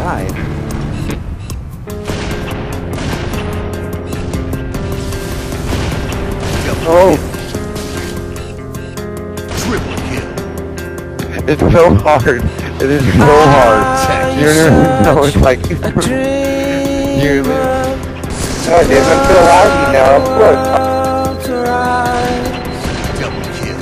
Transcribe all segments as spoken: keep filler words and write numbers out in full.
died. Oh! Triple kill. It's so hard. It is so hard. You know, it's like you. Oh, dude, I'm still laggy now. Of course. Double kill.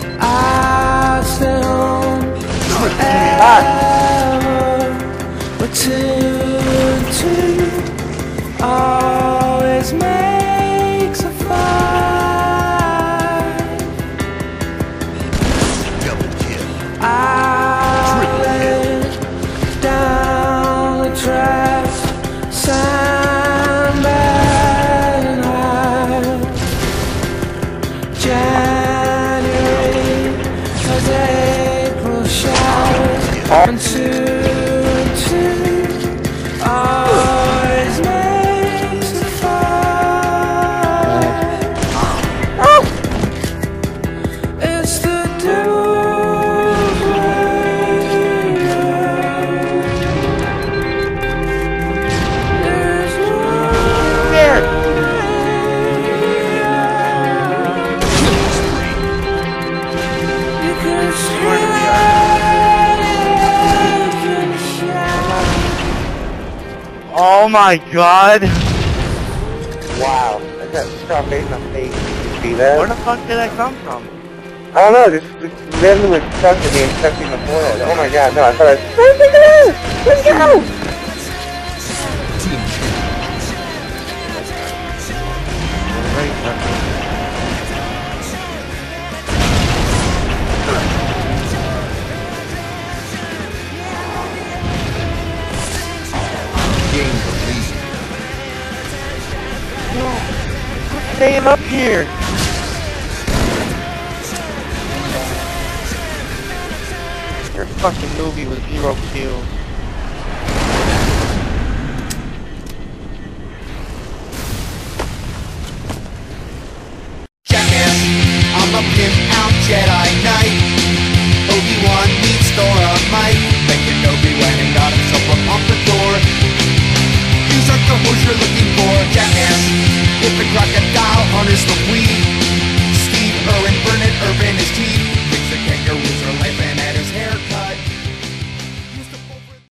Always makes a fight. Double kill. I laid down the tracks, sandbag and high. January as April showers, and two and two always makes a fight. It's the doom radio. There's no There. Killing spree. you can swear it can shout. Oh my god! Wow, I got stuff in my face. Did you see that? Where the fuck did that come from? I don't know, this, this literally was stuck to me and stuck in the forehead. Oh my god, no, I thought I was. Let's go! Let's go! Team kill. Game the lead. Staying up here! Your fucking movie was zero kills. Jackass, I'm a pimp out Jered.